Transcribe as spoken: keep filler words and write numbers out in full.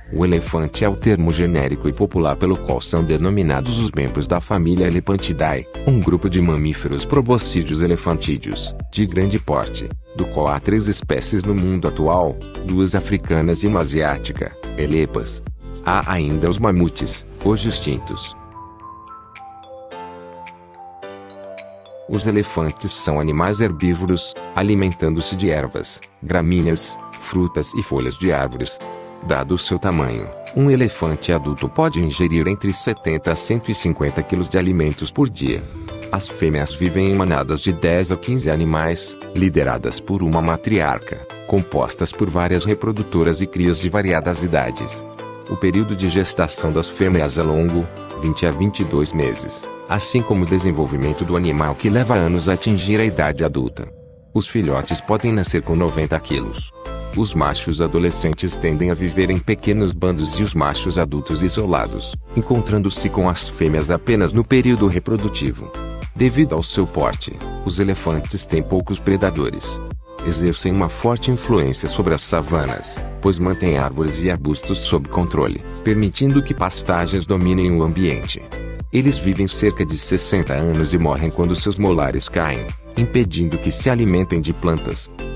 O elefante é o termo genérico e popular pelo qual são denominados os membros da família Elephantidae, um grupo de mamíferos proboscídeos elefantídeos, de grande porte, do qual há três espécies no mundo atual, duas africanas e uma asiática, elepas. Há ainda os mamutes, hoje extintos. Os elefantes são animais herbívoros, alimentando-se de ervas, gramíneas, frutas e folhas de árvores. Dado o seu tamanho, um elefante adulto pode ingerir entre setenta a cento e cinquenta quilos de alimentos por dia. As fêmeas vivem em manadas de dez a quinze animais, lideradas por uma matriarca, compostas por várias reprodutoras e crias de variadas idades. O período de gestação das fêmeas é longo, vinte a vinte e dois meses, assim como o desenvolvimento do animal, que leva anos a atingir a idade adulta. Os filhotes podem nascer com noventa quilos. Os machos adolescentes tendem a viver em pequenos bandos e os machos adultos isolados, encontrando-se com as fêmeas apenas no período reprodutivo. Devido ao seu porte, os elefantes têm poucos predadores. Exercem uma forte influência sobre as savanas, pois mantêm árvores e arbustos sob controle, permitindo que pastagens dominem o ambiente. Eles vivem cerca de sessenta anos e morrem quando seus molares caem, impedindo que se alimentem de plantas.